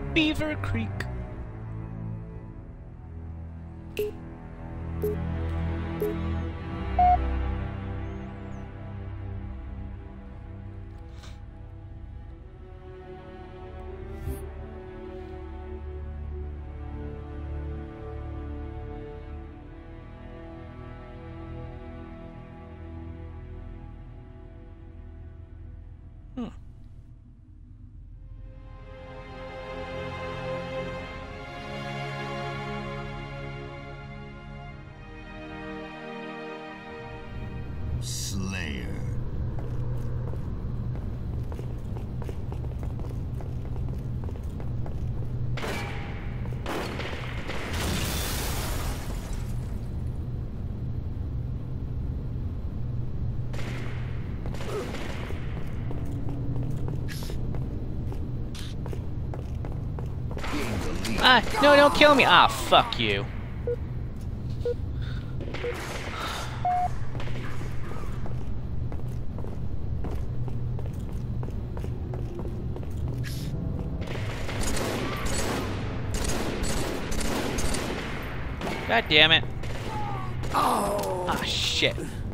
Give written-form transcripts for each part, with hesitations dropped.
Beaver Creek. Slayer. Ah, no, don't kill me. Ah, fuck you. God damn it. Oh. Ah, shit.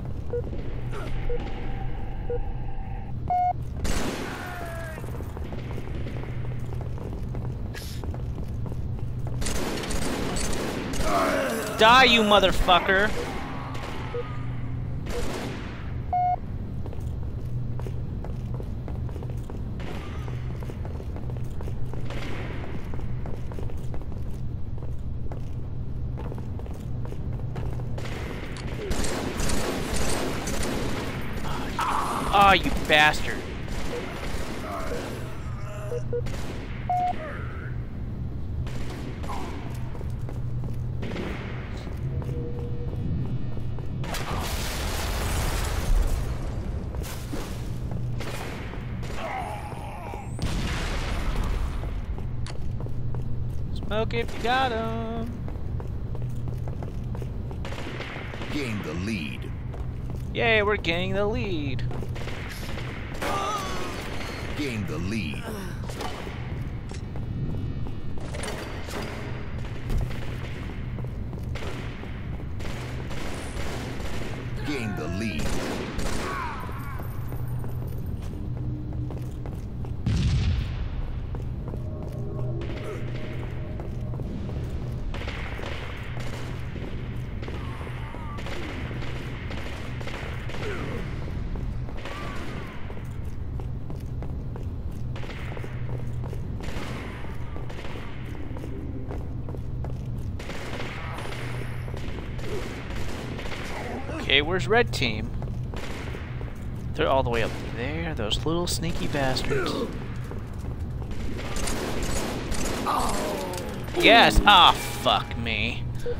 Die, you motherfucker. Oh, you bastard. Smoke if you got 'em. Gain the lead. Yay, we're gaining the lead. Gain the lead. Gain the lead. Okay, where's red team? They're all the way up there, those little sneaky bastards. Yes! Ah, fuck me.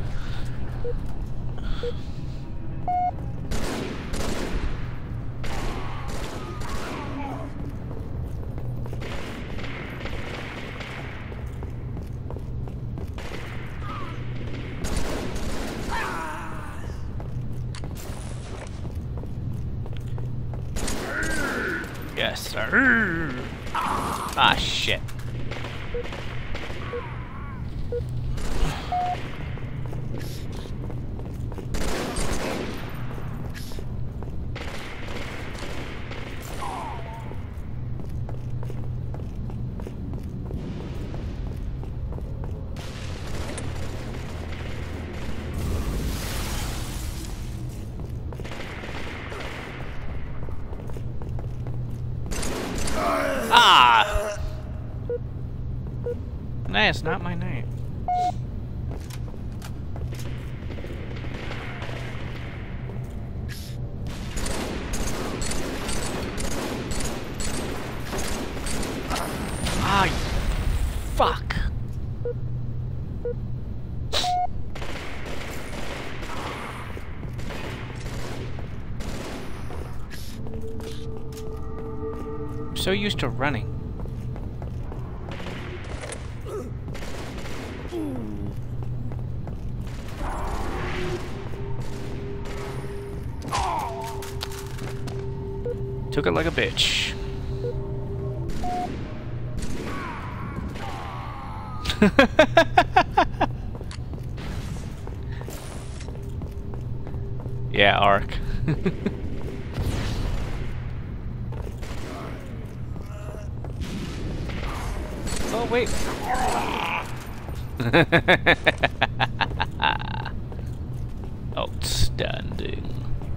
Yes, sir. Ah, shit. Ah! Nah, it's not my name. Ah, you fuck. I'm so used to running. Took it like a bitch. Yeah, Ark. Oh, wait. Outstanding.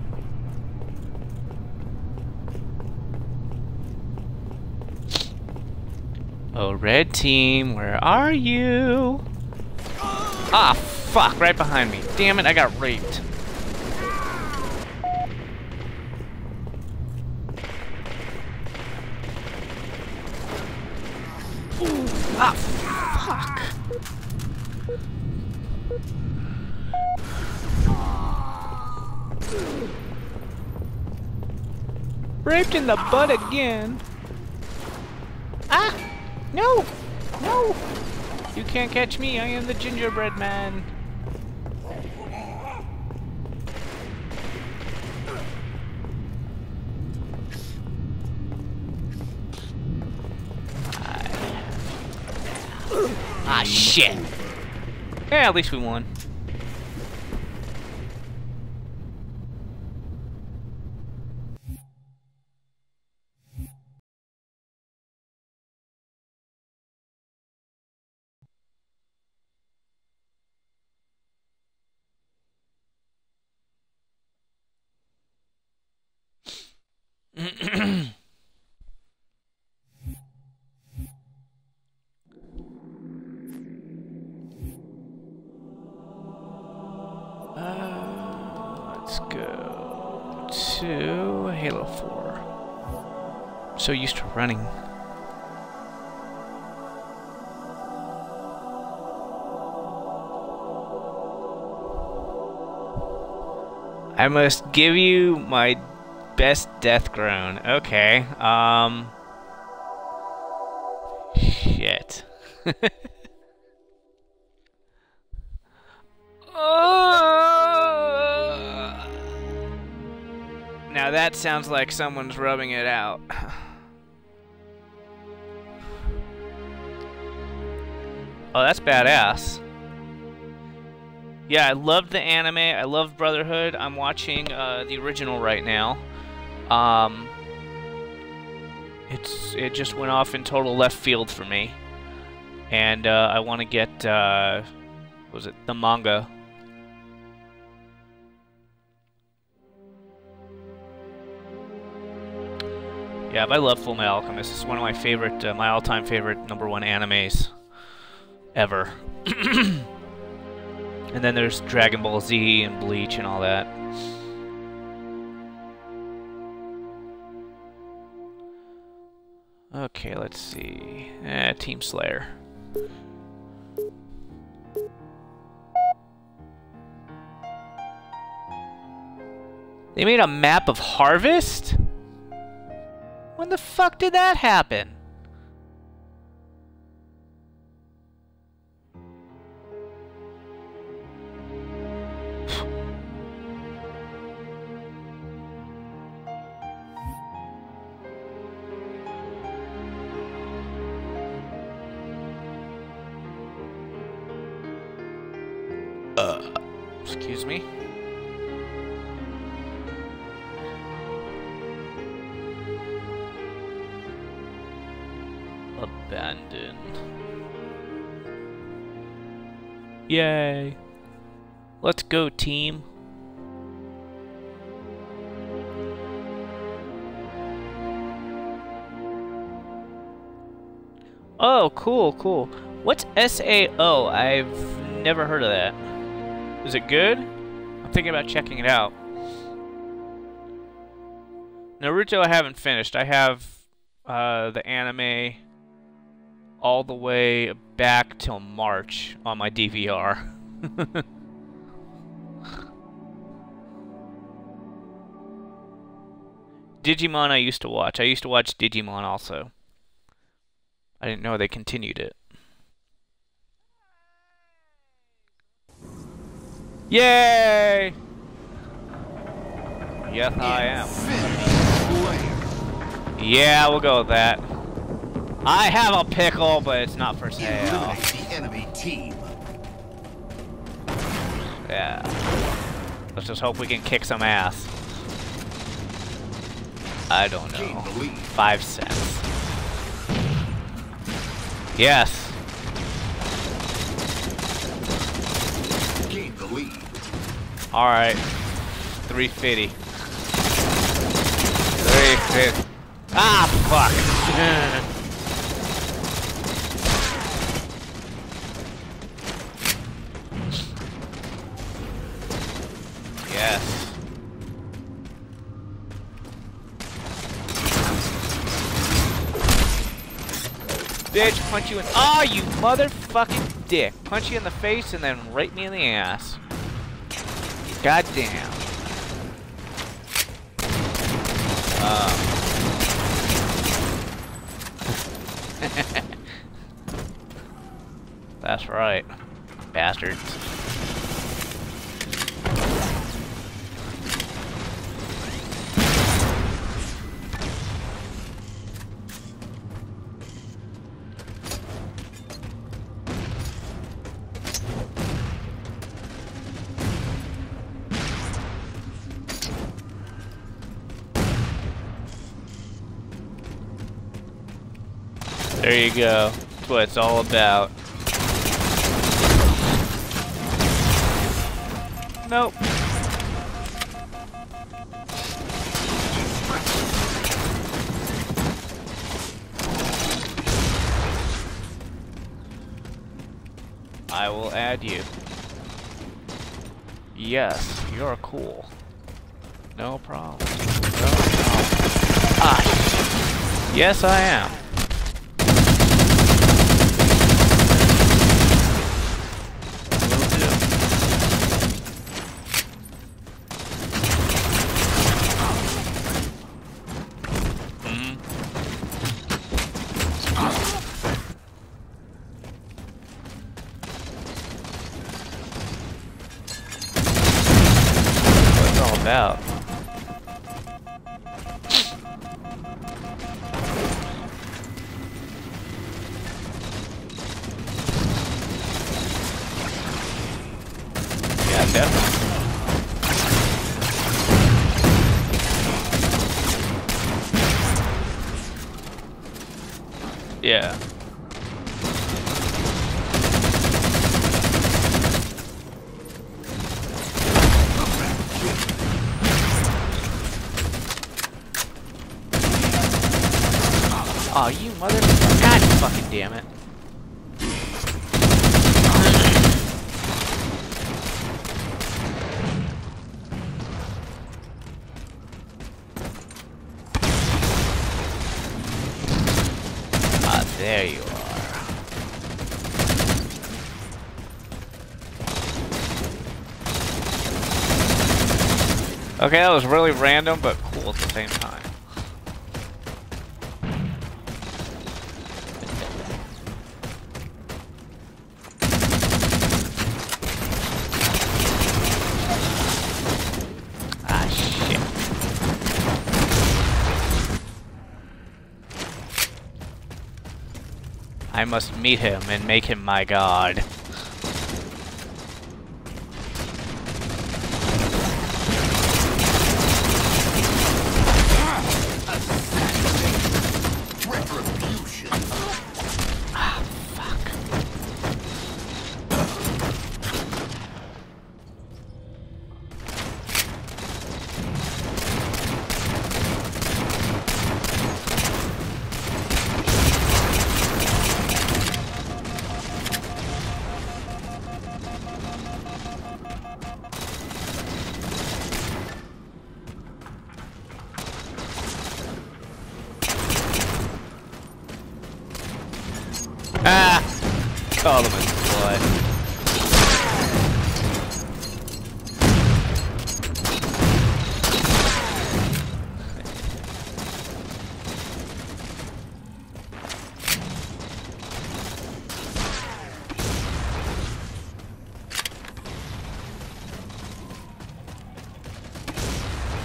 Oh, red team, where are you? Ah, fuck, right behind me. Damn it, I got raped. Ooh, ah, fuck. Raped in the butt again. Ah! No! No! You can't catch me, I am the gingerbread man. Ah, shit! Yeah, at least we won. Let's go to Halo 4. I'm so used to running. I must give you my best death groan. Okay. Shit. Now that sounds like someone's rubbing it out. Oh, that's badass. Yeah, I loved the anime. I loved Brotherhood. I'm watching the original right now. It just went off in total left field for me, and I want to get what was it, the manga. Yeah, but I love Fullmetal Alchemist. It's one of my favorite, my all-time favorite #1 animes ever. And then there's Dragon Ball Z and Bleach and all that. Okay, let's see. Team Slayer. They made a map of Harvest? When the fuck did that happen? Excuse me. Abandoned. Yay. Let's go, team. Oh, cool, cool. What's SAO? I've never heard of that. Is it good? I'm thinking about checking it out. Naruto I haven't finished. I have the anime all the way back till March on my DVR. Digimon I used to watch. I used to watch Digimon also. I didn't know they continued it. Yay! Yes, I am. Yeah, we'll go with that. I have a pickle, but it's not for sale. Eliminate the enemy team. Yeah. Let's just hope we can kick some ass. I don't Gain know. the lead. 5 cents. Yes. Gain the lead. Alright. 350. 350. Ah, fuck. Yes. Bitch, punch you in. Oh, you motherfucking dick. Punch you in the face and then rape me in the ass. Goddamn. That's right. Bastards. There you go. That's what it's all about. Nope. I will add you. Yes, you're cool. No problem. No problem. Ah, yes, I am. Out. Yeah, definitely. Yeah. Oh, you motherfucker. God fucking damn it. Ah, there you are. Okay, that was really random, but cool at the same time. I must meet him and make him my god. Retribution. Ah, fuck. Ah! Call him a slut.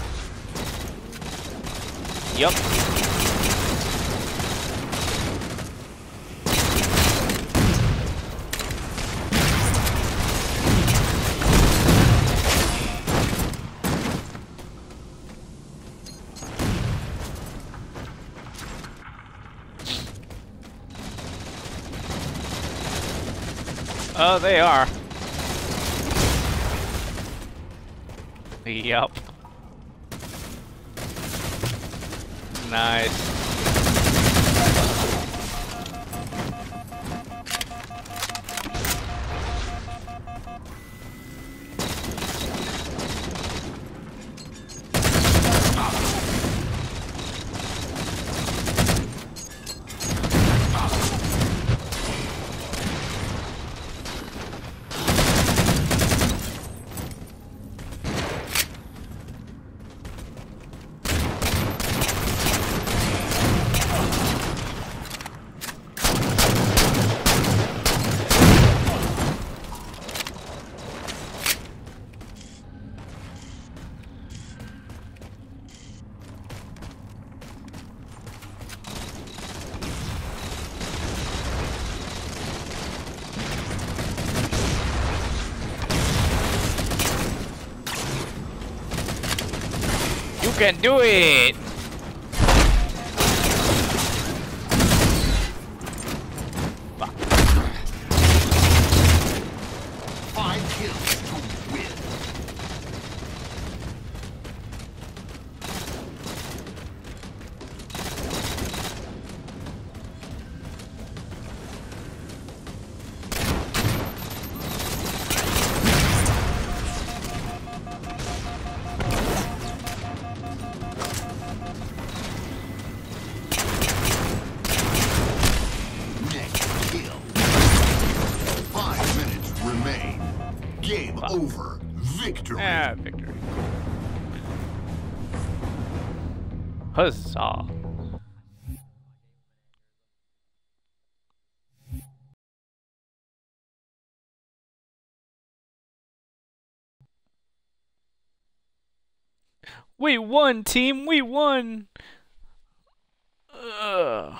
Yup. Oh, they are. Yup. Nice. You can do it! Fuck. 5 kills to win. Next kill. 5 minutes remain. Game over. Victory. Ah, victory. Huzzah. We won, team! We won! Ugh.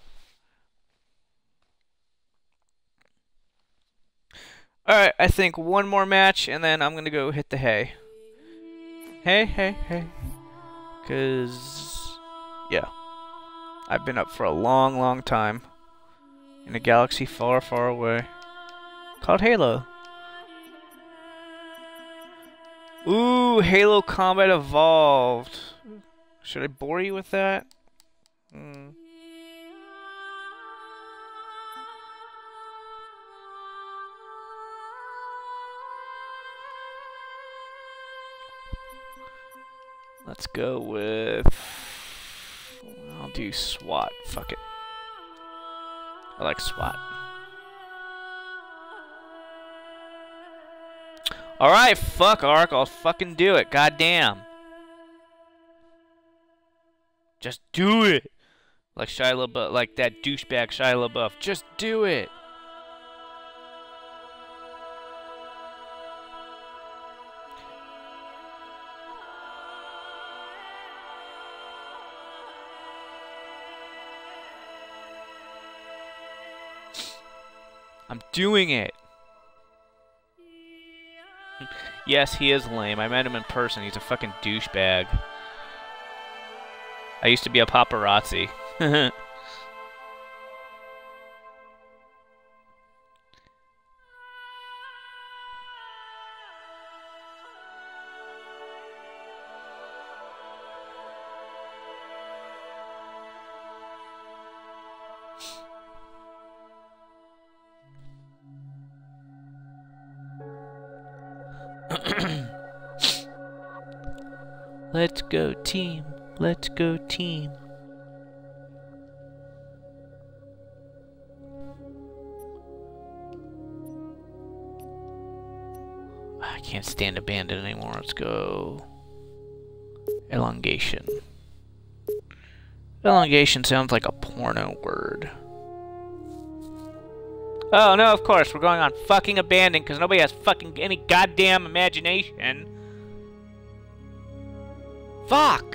Alright, I think one more match, and then I'm gonna go hit the hay. Hey. 'Cause, yeah. I've been up for a long, long time. In a galaxy far, far away. Called Halo. Ooh, Halo Combat Evolved. Should I bore you with that? Let's go with... I'll do SWAT. Fuck it. I like SWAT. Alright, fuck Ark. I'll fucking do it. Goddamn. Just do it. Like Shia LaBeouf, like that douchebag Shia LaBeouf. Just do it. I'm doing it. Yes, he is lame. I met him in person. He's a fucking douchebag. I used to be a paparazzi. Let's go team. Let's go team. I can't stand abandon anymore. Let's go. Elongation. Elongation sounds like a porno word. Oh no, of course, we're going on fucking abandon because nobody has fucking any goddamn imagination. Fuck!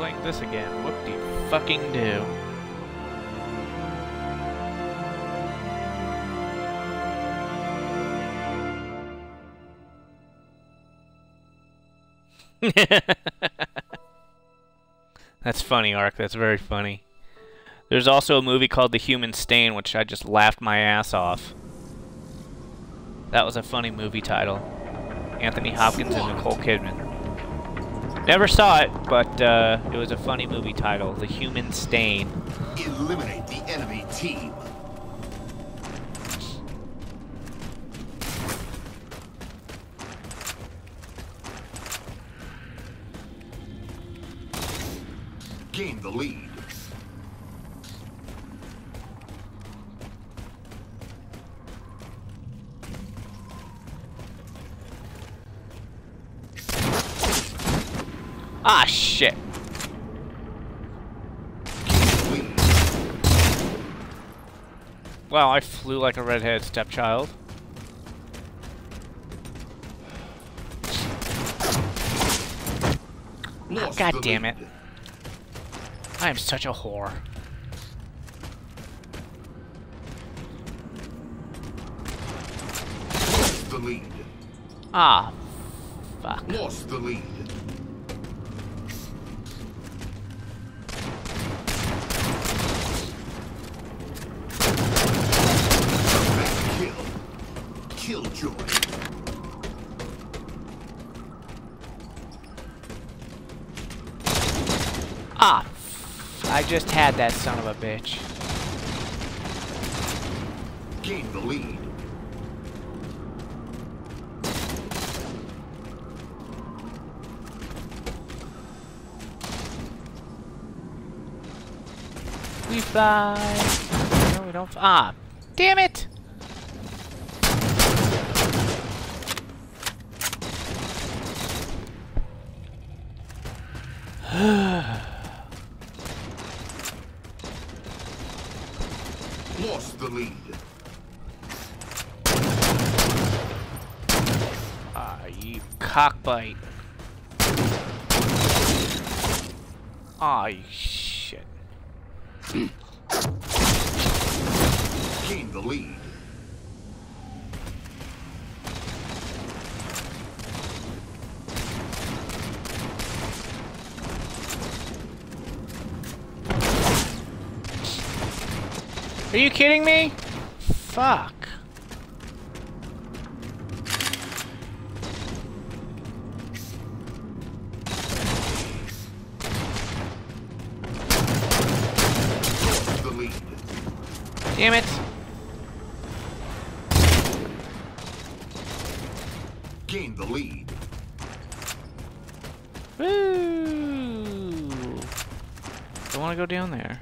playing this again. Whoop-de-fucking-do. That's funny, Ark. That's very funny. There's also a movie called The Human Stain, which I just laughed my ass off. That was a funny movie title. Anthony Hopkins and Nicole Kidman. Never saw it, but it was a funny movie title. The Human Stain. Eliminate the enemy team. Gain the lead. Ah, shit. Wow, I flew like a redheaded stepchild. Oh, God damn it. I am such a whore. Lost the lead. Ah, fuck. Lost the lead. Killjoy. Ah, I just had that son of a bitch. Gain the lead. We fly. No, we don't. Ah, damn it! Lost the lead. Ah, you cockbite. Ah, you shit. Gain the lead. Are you kidding me? Fuck. The lead. Damn it. Gain the lead. Woo! Don't want to go down there.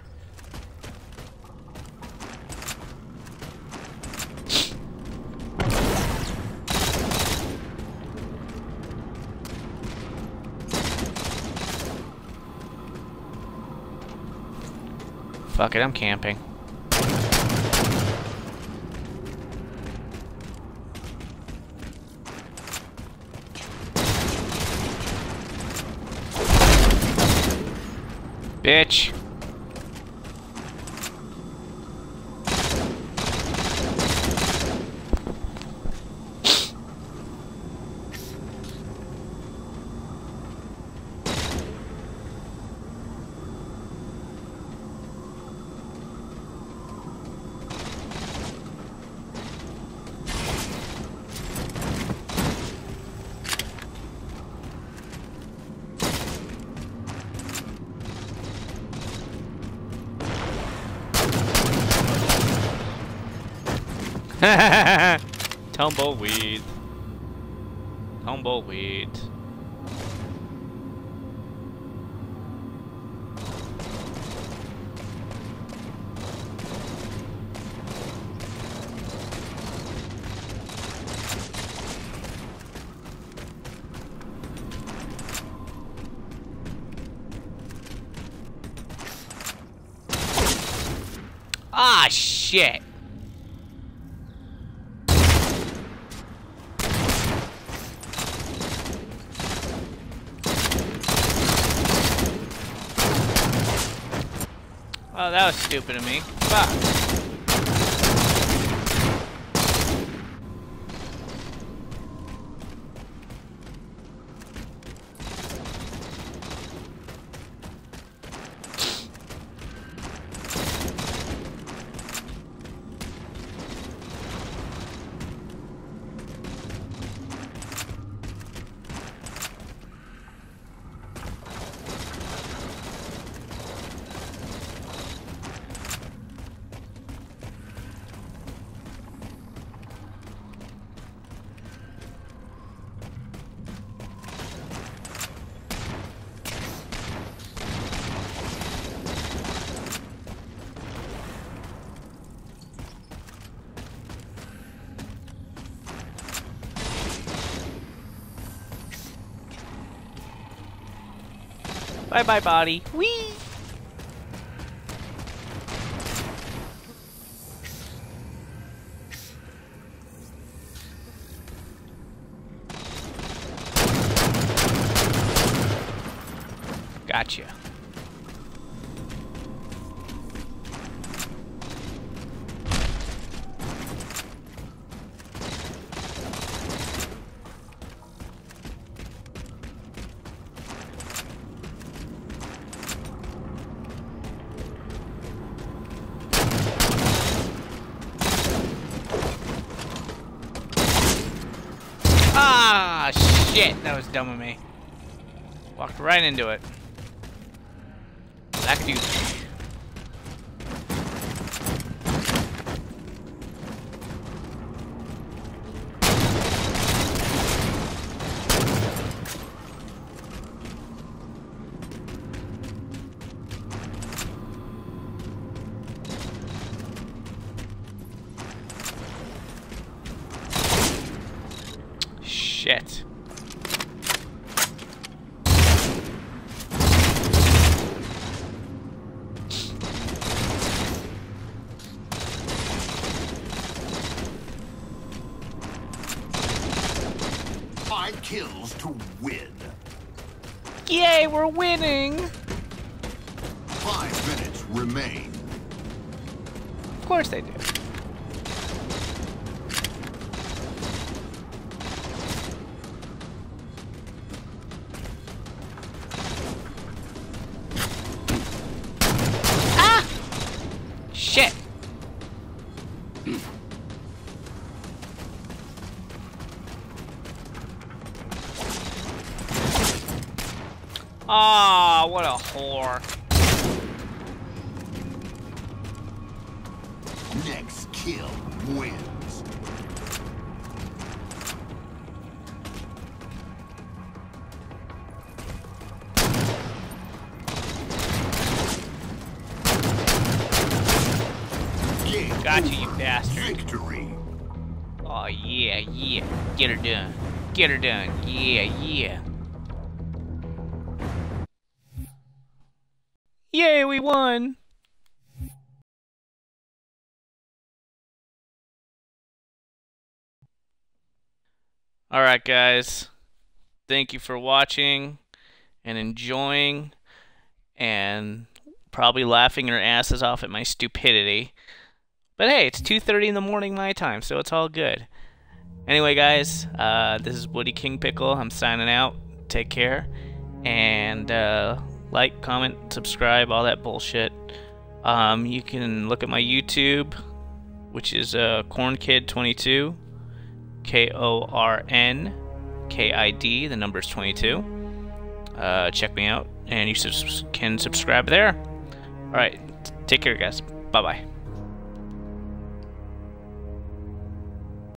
Fuck it, I'm camping. Bitch. Tumbleweed. Tumbleweed. Ah, shit. Oh, that was stupid of me. Fuck. Bye bye, body. Whee! Gotcha. Ah, shit! That was dumb of me. Walked right into it. That could do. Shit. Five kills to win. Yay, we're winning! 5 minutes remain. Of course they do. Ah! Shit! Ah, what a whore. Next kill wins. Game Got you, you over. bastard. Victory. Oh, yeah, yeah. Get her done. Get her done. Yeah, yeah. Yay, we won! Alright, guys. Thank you for watching and enjoying and probably laughing your asses off at my stupidity. But hey, it's 2:30 in the morning my time, so it's all good. Anyway, guys, this is Woody King Pickle. I'm signing out. Take care. And like, comment, subscribe, all that bullshit. You can look at my YouTube, which is KornKid22. KornKid, the number's 22. Check me out, and you can subscribe there. Alright, take care, guys. Bye-bye.